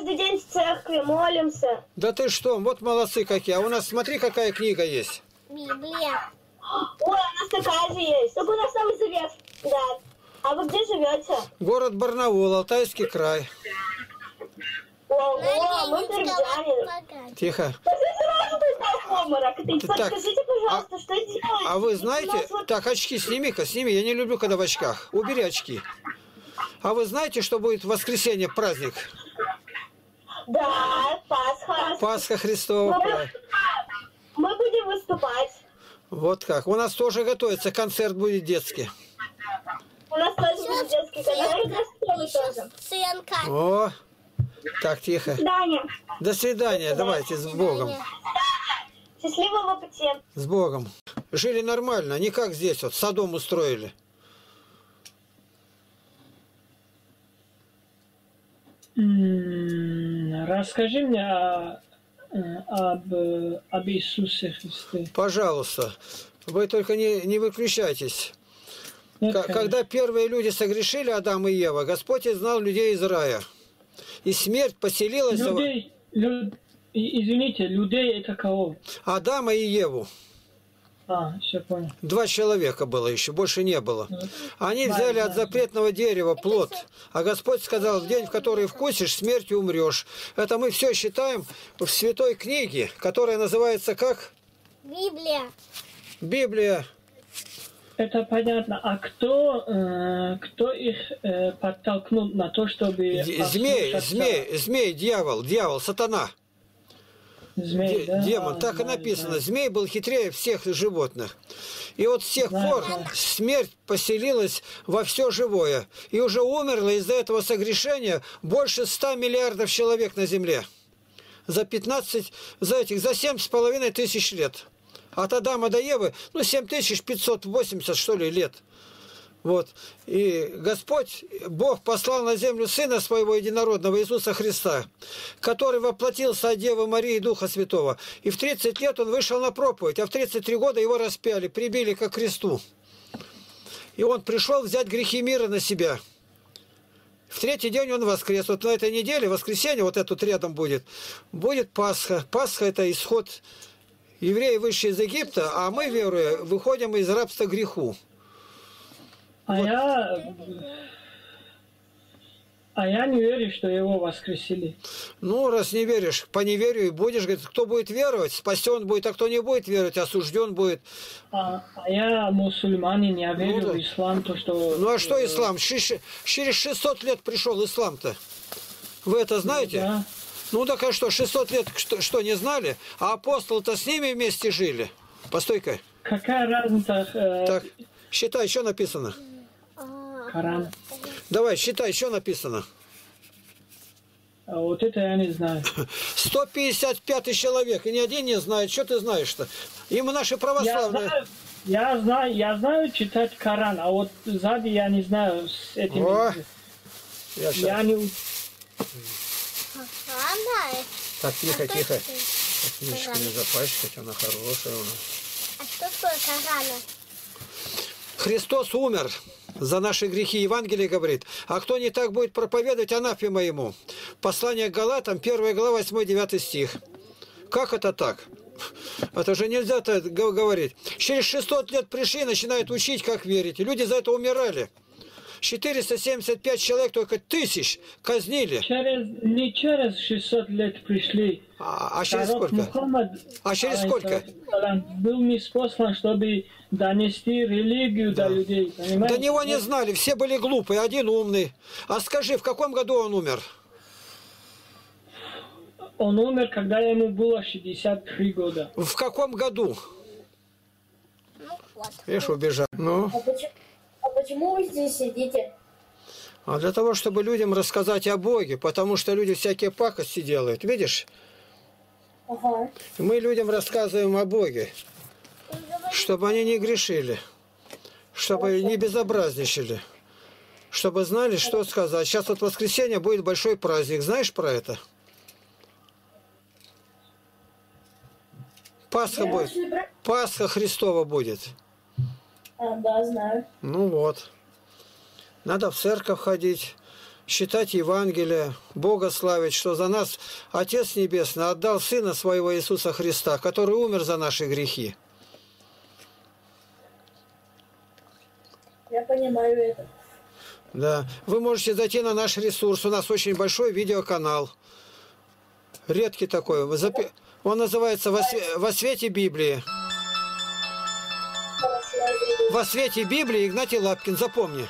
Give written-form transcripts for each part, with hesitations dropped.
каждый день в церкви молимся. Да ты что, вот молодцы какие. А у нас, смотри, какая книга есть. Библия. Ой, у нас такая же есть. Только у нас Новый Завет. Да. А вы где живете? Город Барнаул, Алтайский край. Ого, мы бердяне. Тихо. Подскажите, пожалуйста, что делать? А вы знаете... Так, очки сними-ка, сними. Я не люблю, когда в очках. Убери очки. А вы знаете, что будет в воскресенье праздник? Да, Пасха. Пасха Христова. Мы будем выступать. Вот как. У нас тоже готовится. Концерт будет детский. У нас тоже будет детский концерт. У нас тоже. Сынка. О, так, тихо. До свидания. До свидания. Давайте, с Богом. Счастливого пути. С Богом. Жили нормально, не как здесь вот, Содом устроили. Расскажи мне об Иисусе Христе. Пожалуйста. Вы только не выключайтесь. Когда первые люди согрешили, Адам и Ева, Господь знал людей из рая. И смерть поселилась... Извините, людей это кого? Адама и Еву. Все понял. 2 человека было еще, больше не было. Они взяли от запретного дерева плод. А Господь сказал, в день, в который вкусишь, смертью умрешь. Это мы все считаем в святой книге, которая называется как? Библия. Библия. Это понятно. А кто их подтолкнул на то, чтобы... Змей, дьявол, сатана. Змей, да? Демон, так и написано. Да. Змей был хитрее всех животных. И вот с тех пор смерть поселилась во все живое. И уже умерло из-за этого согрешения больше 100 миллиардов человек на Земле. За 7,5 тысяч лет. От Адама до Евы, 7580, что ли, лет. Вот. И Господь, Бог послал на землю Сына Своего Единородного, Иисуса Христа, который воплотился от Девы Марии и Духа Святого. И в 30 лет Он вышел на проповедь, а в 33 года Его распяли, прибили ко кресту. И Он пришел взять грехи мира на себя. В 3-й день Он воскрес. Вот на этой неделе, воскресенье, вот это тут рядом будет Пасха. Пасха – это исход. Евреи вышли из Египта, а мы, веруя, выходим из рабства к греху. А я не верю, что его воскресили. Раз не веришь, по неверию и будешь. Говорит, кто будет веровать, спасен будет, а кто не будет веровать, осужден будет. А я мусульманин, я верю в ислам, то что... А что ислам? Через 600 лет пришел ислам-то. Вы это знаете? Да. Так а что, 600 лет что, не знали? А апостолы-то с ними вместе жили. Постой-ка. Какая разница? Так, считай, что написано? Коран. Давай, считай, что написано? А вот это я не знаю. 155 человек, и ни один не знает. Что ты знаешь-то? Им наши православные... Я знаю читать Коран, а вот сзади я не знаю с этим. Я не... Так, тихо. Книжку не запачкать, она хорошая у нас. А что такое Коран? Христос умер за наши грехи. Евангелие говорит. А кто не так будет проповедовать, анафема ему. Послание к Галатам, 1 глава, 8-9 стих. Как это так? Это же нельзя так говорить. Через 600 лет пришли и начинают учить, как верить. Люди за это умирали. 475 человек, только 1000 казнили. Не через 600 лет пришли. А через сколько? Мухаммад, через сколько? Был ниспослан, чтобы донести религию до людей. Понимаете? До него не знали, все были глупые, один умный. А скажи, в каком году он умер? Он умер, когда ему было 63 года. В каком году? Видишь, убежал. А почему вы здесь сидите? А для того, чтобы людям рассказать о Боге, потому что люди всякие пакости делают, видишь? Ага. Мы людям рассказываем о Боге, чтобы они не грешили, чтобы не безобразничали, чтобы знали, что сказать. Сейчас вот в воскресенье будет большой праздник. Знаешь про это? Пасха будет. Пасха Христова будет. Да, знаю. Вот. Надо в церковь ходить. читать Евангелие, Бога славить, что за нас Отец Небесный отдал Сына Своего Иисуса Христа, который умер за наши грехи. Я понимаю это. Да. Вы можете зайти на наш ресурс. У нас очень большой видеоканал. Редкий такой. Он называется «Во свете Библии». «Во свете Библии» Игнатий Лапкин. Запомни.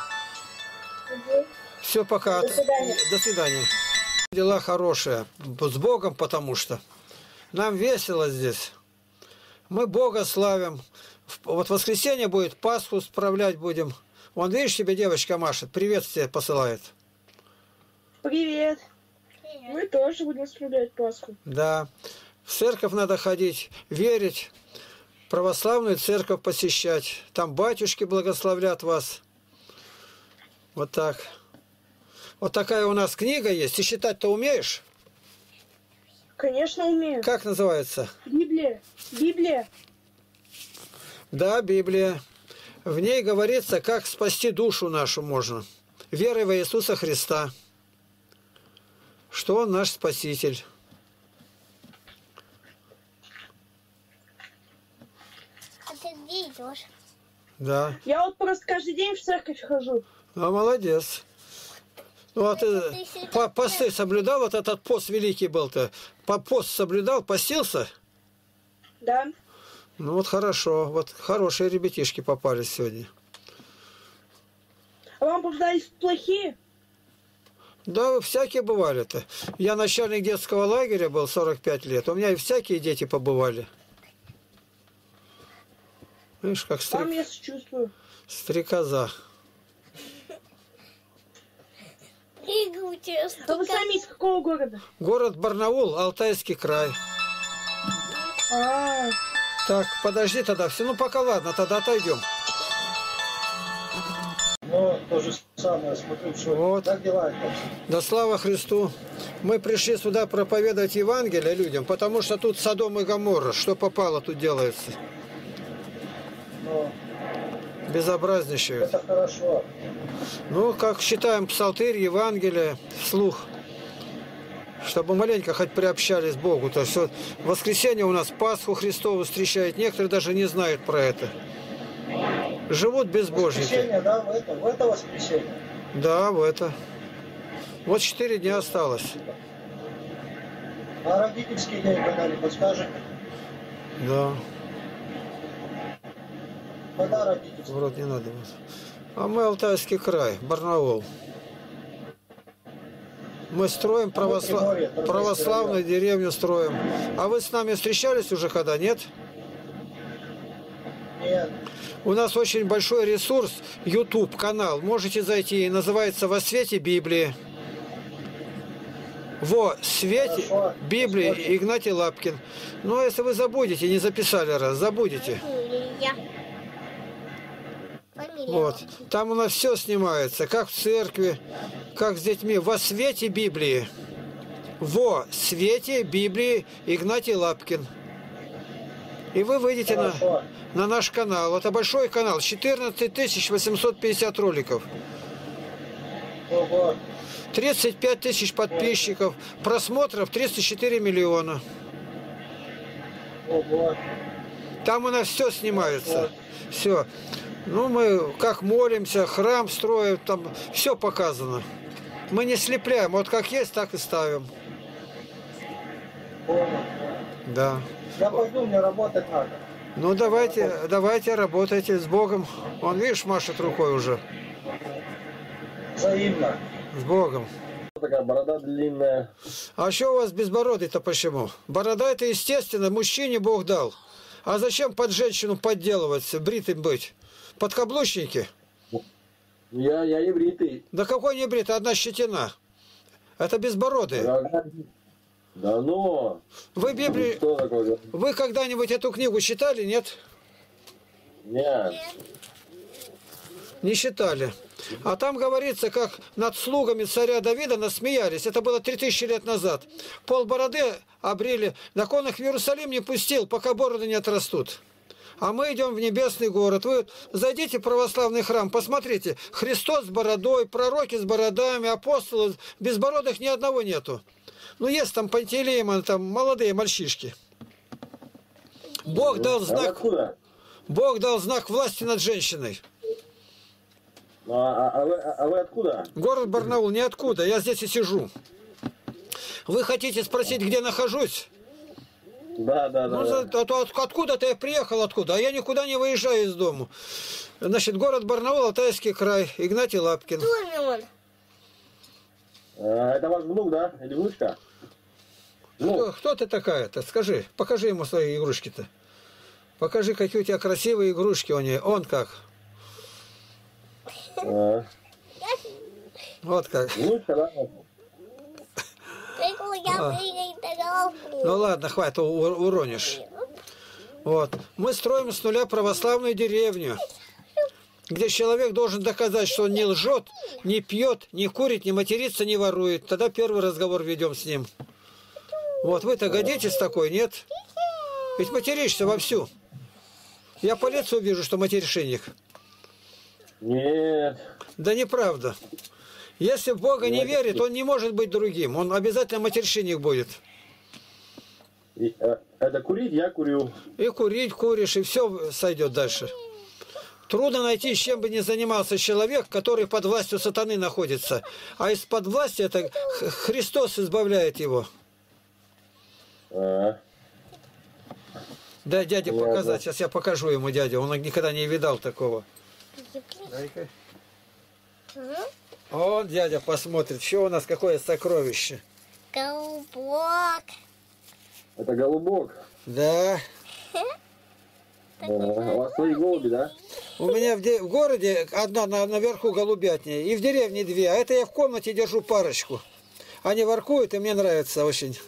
Все, пока. До свидания. До свидания. Дела хорошие. С Богом, потому что нам весело здесь. Мы Бога славим. Вот в воскресенье будет Пасху справлять будем. Вон, видишь, тебе девочка машет. Привет тебе посылает. Привет. Мы тоже будем справлять Пасху. Да. В церковь надо ходить, верить. Православную церковь посещать. Там батюшки благословлят вас. Вот так. Вот такая у нас книга есть. Ты считать-то умеешь? Конечно, умею. Как называется? Библия. Библия. Да, Библия. В ней говорится, как спасти душу нашу можно. Верой во Иисуса Христа. Что Он наш Спаситель. А ты где идешь? Да. Я вот просто каждый день в церковь хожу. Ну, молодец. Ну, а ты посты соблюдал? Вот этот пост великий был-то. Пост соблюдал, постился? Да. Ну, вот хорошо. Вот хорошие ребятишки попались сегодня. А вам попадались плохие? Да, всякие бывали-то. Я начальник детского лагеря был 45 лет. У меня и всякие дети побывали. Видишь, как Вам я сочувствую. стрекоза. А вы сами из какого города? Город Барнаул, Алтайский край. А, Так, подожди тогда. Все, ну пока ладно, тогда отойдем. Но то же самое, смотрю, что Вот. как дела это? Да слава Христу. Мы пришли сюда проповедовать Евангелие людям, потому что тут Содом и Гоморра. Что попало, тут делается. Но Безобразнейшее. это хорошо. Ну, как считаем псалтырь, Евангелие, вслух. Чтобы маленько хоть приобщались к Богу. То есть вот в воскресенье у нас Пасху Христову встречают. Некоторые даже не знают про это. Живут безбожники. Воскресенье, да, в это воскресенье. Да, в это. Вот 4 дня осталось. А родительский день когда не подскажете? Да, Когда родительский? вроде не надо. А мы Алтайский край, Барнаул. Мы строим православную деревню строим. А вы с нами встречались уже когда, нет? Нет. У нас очень большой ресурс, YouTube канал. Можете зайти, называется «Во свете Библии». Во свете Хорошо. Библии Посмотрим. Игнатий Лапкин. Ну, а если вы забудете, не записали раз, забудете. Фамилия. Вот. Там у нас все снимается, как в церкви, как с детьми. Во свете Библии. Во свете Библии Игнатий Лапкин. И вы выйдете Хорошо. на наш канал. Это большой канал, 14 850 роликов. Ого. 35 тысяч подписчиков. Просмотров 34 миллиона. Ого. Там у нас все снимается. Все. Ну, мы как молимся, храм строим, там все показано. Мы не слепляем, вот как есть, так и ставим. Понял. Да. Я пойду, мне работать надо. Ну, давайте, работайте с Богом. Он, видишь, машет рукой уже. Взаимно. С Богом. Такая борода длинная. А что у вас безбородый-то почему? Борода это естественно, мужчине Бог дал. А зачем под женщину подделываться, бритым быть? Подкаблучники? Я не бритый. Да какой не бритый, одна щетина. Это безбородые. Да ну. Вы Библию, Что такое? вы когда-нибудь эту книгу читали, нет? Нет. Не читали. А там говорится, как над слугами царя Давида насмеялись. Это было 3000 лет назад. Пол бороды обрили. Так он их в Иерусалим не пустил, пока бороды не отрастут. А мы идем в небесный город. Вы зайдите в православный храм, посмотрите. Христос с бородой, пророки с бородами, апостолы. Безбородых ни одного нету. Ну, есть там Пантелеймон, там молодые мальчишки. Бог дал знак. Бог дал знак власти над женщиной. А вы откуда? Город Барнаул, ниоткуда. Я здесь и сижу. Вы хотите спросить, где нахожусь? Да. Откуда-то я приехал, откуда? А я никуда не выезжаю из дому. Значит, город Барнаул, Алтайский край, Игнатий Лапкин. Это ваш внук, да? Или внучка? Кто ты такая-то? Скажи, покажи ему свои игрушки-то. Покажи, какие у тебя красивые игрушки у нее. Он как? Вот как. Внучка, да? Ну ладно, хватит, уронишь. Вот. Мы строим с нуля православную деревню, где человек должен доказать, что он не лжет, не пьет, не курит, не матерится, не ворует. Тогда первый разговор ведем с ним. Вот вы-то годитесь такой, нет? Ведь материшься вовсю. Я по лицу вижу, что материшенник. Нет. Да неправда. Если в Бога не верит, он не может быть другим. Он обязательно матерщинник будет. Это курить я курю. И курить куришь, и все сойдет дальше. Трудно найти, с чем бы ни занимался человек, который под властью сатаны находится. А из-под власти это Христос избавляет его. Дай дяде показать. Сейчас я покажу ему дядю. Он никогда не видал такого. Дай-ка. Он, дядя, посмотрит, что у нас, какое сокровище. Голубок. Это голубок. Да. У вас свои голуби, да? У меня в городе одна наверху голубятня, и в деревне две. А это я в комнате держу парочку. Они воркуют, и мне нравится очень.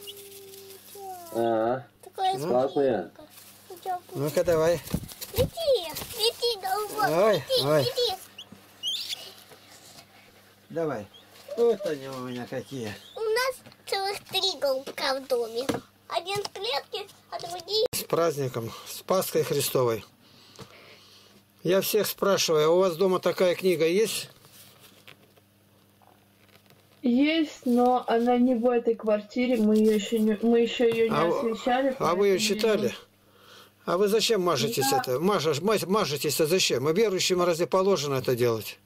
Классные. Ну-ка, давай. Лети, голубок, Ой, ой. лети. Давай. Вот они у меня какие. У нас целых 3 голубка в доме. Один в клетке, а другие... С праздником, с Пасхой Христовой. Я всех спрашиваю, а у вас дома такая книга есть? Есть, но она не в этой квартире, мы еще ее не освещали. А вы ее читали? А вы зачем мажетесь это? Мажетесь-то зачем? И верующим разве положено это делать?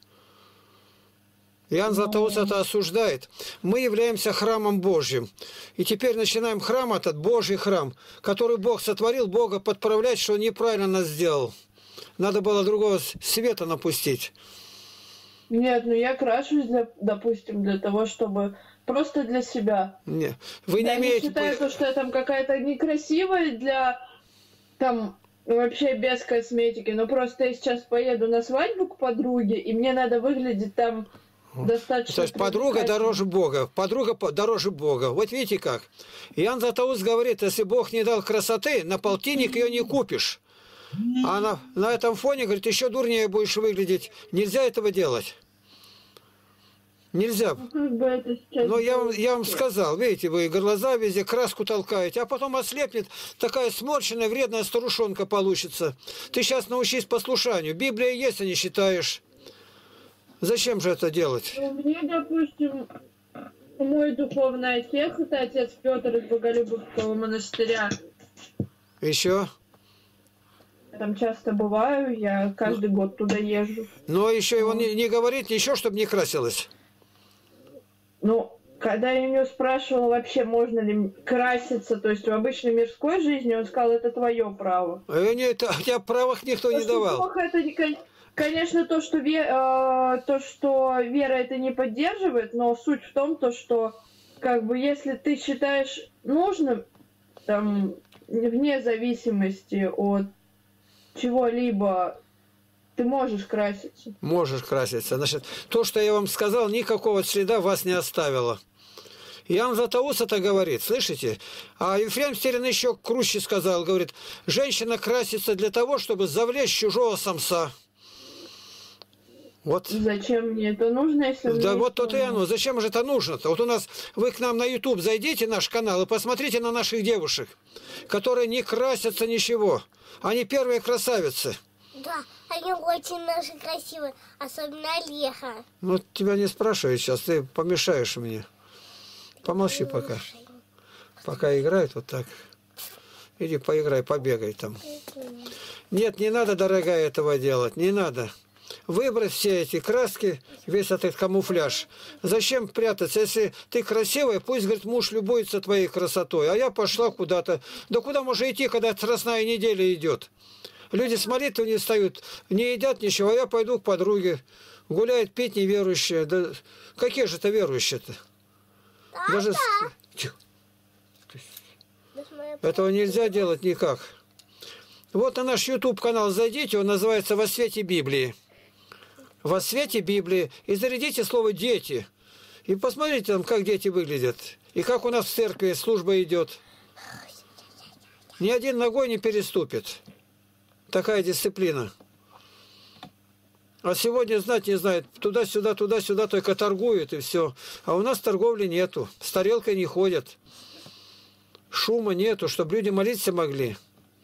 Иоанн Златоуст это осуждает. Мы являемся храмом Божьим. И теперь начинаем храм этот, Божий храм, который Бог сотворил, Бога подправлять, что он неправильно нас сделал. Надо было другого света напустить. Нет, ну я крашусь, допустим, для того, чтобы... Просто для себя. Нет, вы не я имеете... не считаю, что я там какая-то некрасивая для... Там вообще без косметики. Но просто я сейчас поеду на свадьбу к подруге, и мне надо выглядеть там... Достаточно. То есть подруга дороже Бога. Подруга дороже Бога. Вот видите как. Иоанн Златоуст говорит, если Бог не дал красоты, на полтинник ее не купишь. А на этом фоне, говорит, еще дурнее будешь выглядеть. Нельзя этого делать. Нельзя. Но я вам сказал, видите, вы глаза везде, краску толкаете, а потом ослепнет, такая сморщенная, вредная старушонка получится. Ты сейчас научись послушанию. Библия есть, а не считаешь. Зачем же это делать? Ну, мне, допустим, мой духовный отец, это отец Петр из Боголюбовского монастыря. Еще? Я там часто бываю, я каждый год туда езжу. Но еще его не говорит ничего, чтобы не красилось. Ну, когда я у него спрашивала, вообще можно ли краситься, то есть в обычной мирской жизни, он сказал, это твое право. Нет, у тебя правах никто не давал. Бог это не... Конечно, то, что вера это не поддерживает, но суть в том, что как бы если ты считаешь нужным, там, вне зависимости от чего-либо, ты можешь краситься. Можешь краситься. Значит, то, что я вам сказал, никакого следа вас не оставило. Иоанн Златоуст это говорит, слышите? А Ефрем Стерин еще круче сказал, говорит, женщина красится для того, чтобы завлечь чужого самца. Вот. Зачем мне это нужно, если... Да вот то-то и оно. Зачем же это нужно-то? Вот у нас, вы к нам на YouTube зайдите, наш канал, и посмотрите на наших девушек, которые не красятся ничего. Они первые красавицы. Да, они очень наши красивые, особенно Олега. Ну, тебя не спрашивают сейчас, ты помешаешь мне. Помолчи пока. Пока играют вот так. Иди поиграй, побегай там. Нет, не надо, дорогая, этого делать, не надо. Выбрать все эти краски, весь этот камуфляж. Зачем прятаться? Если ты красивая, пусть, говорит, муж любуется твоей красотой. А я пошла куда-то. Да куда можно идти, когда Страстная неделя идет? Люди с молитвы не встают, не едят ничего, а я пойду к подруге. Гуляет, пить неверующие. Да какие же это верующие-то? Даже... Этого нельзя делать никак. Вот на наш YouTube-канал зайдите, он называется «Во свете Библии». «Во свете Библии». И зарядите слово «дети». И посмотрите там, как дети выглядят. И как у нас в церкви служба идет. Ни один ногой не переступит. Такая дисциплина. А сегодня знать не знает. Туда-сюда, туда-сюда только торгуют и все. А у нас торговли нету. С тарелкой не ходят. Шума нету, чтобы люди молиться могли.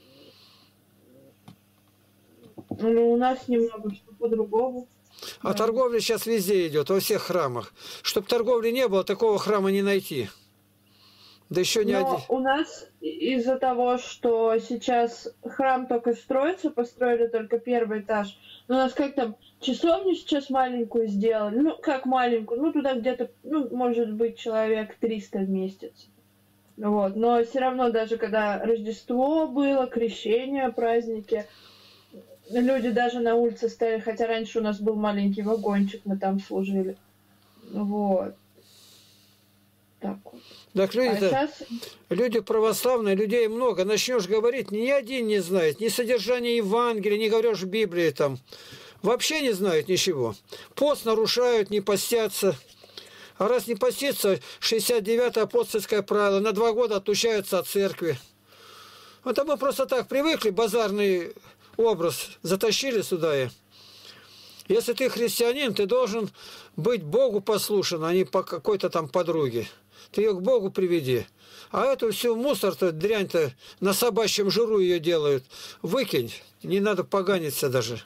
Ну, у нас немного что по-другому. А торговля сейчас везде идет, во всех храмах. Чтобы торговли не было, такого храма не найти. Да еще не один. У нас из-за того, что сейчас храм только строится, построили только первый этаж. У нас как там, часовню сейчас маленькую сделали. Ну, как маленькую, ну, туда где-то, ну, может быть, человек 300 вместится. Вот. Но все равно, даже когда Рождество было, крещение, праздники, люди даже на улице стояли, хотя раньше у нас был маленький вагончик, мы там служили. Вот. Так вот. Так люди-то, сейчас... люди православные, людей много. Начнешь говорить, ни один не знает, ни содержания Евангелия, не говоришь Библии там. Вообще не знают ничего. Пост нарушают, не постятся. А раз не постится, 69-е апостольское правило, на 2 года отлучаются от церкви. Вот а мы просто так привыкли, базарный образ затащили сюда. И если ты христианин, ты должен быть Богу послушан, а не по какой-то там подруге. Ты ее к Богу приведи. А эту всю мусор-то, дрянь-то, на собачьем жиру ее делают. Выкинь, не надо поганиться даже.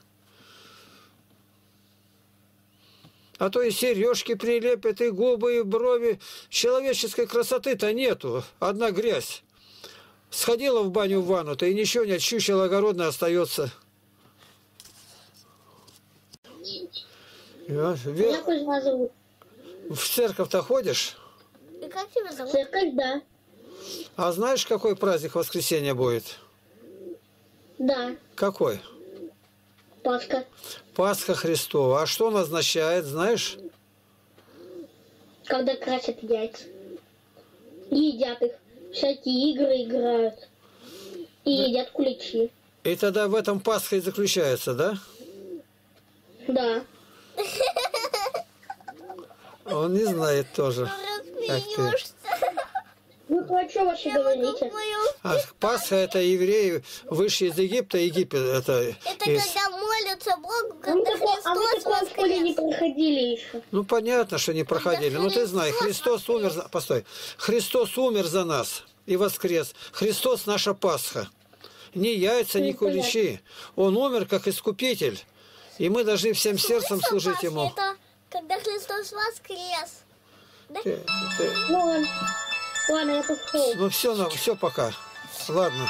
А то и сережки прилепят, и губы, и брови. Человеческой красоты-то нету, одна грязь. Сходила в баню в ванну-то, и ничего не отщущило, огородное остается. Как вас зовут? В церковь-то ходишь? И как тебя зовут? Церковь, да. А знаешь, какой праздник воскресенья будет? Да. Какой? Пасха. Пасха Христова. А что он означает, знаешь? Когда красят яйца. И едят их. Всякие игры играют. И едят куличи. И тогда в этом Пасха и заключается, да? Да. Он не знает тоже. Как ты. Ну, а что вообще говорите? А Пасха — это евреи вышли из Египта. Египет это... Это когда молятся Богу, А мы когда такое в школе не Христос проходили еще. Ну, понятно, что не проходили. Но ты знаешь, Христос умер за... Постой. Христос умер за нас и воскрес. Христос — наша Пасха. Ни яйца, ни куличи. Он умер как искупитель. И мы должны всем сердцем служить Ему. Это когда Христос воскрес. Да? Ну, ладно. Ладно, я пошел. Ну, все пока. Ладно.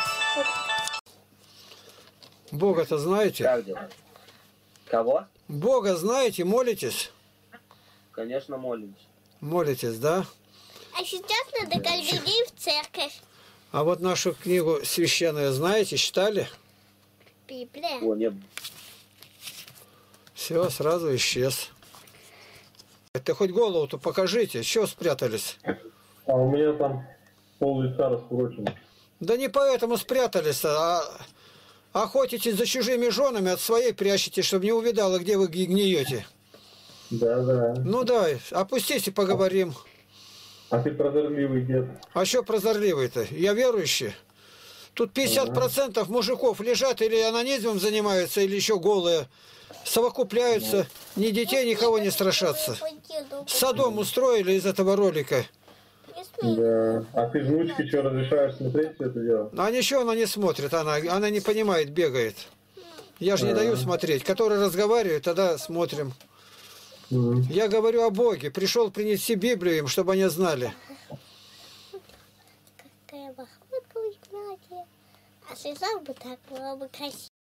Бога-то знаете? Как дела? Кого? Бога знаете, молитесь? Конечно, молимся. Молитесь, да? А сейчас надо каждый день в церковь. А вот нашу книгу священную знаете, читали? Библия. О, нет. Все, сразу исчез. Ты хоть голову-то покажите, чего спрятались? А у меня там пол-лица раскурочено. Да не поэтому спрятались, а охотитесь за чужими женами, от своей прячете, чтобы не увидала, где вы гниете. Да. Ну давай, опустись и поговорим. А ты прозорливый дед. А что прозорливый-то? Я верующий. Тут 50% мужиков лежат или анонизмом занимаются, или еще голые. совокупляются, ни детей, никого не страшатся. Содом устроили из этого ролика. Да. А ты внучке что, разрешаешь смотреть все это дело? А ничего она не смотрит, она не понимает, бегает. Я же не даю смотреть. Который разговаривает, тогда смотрим. Я говорю о Боге. Пришел принести Библию им, чтобы они знали. Какая бахмутка у Игнатия. А связал бы так, было бы красиво.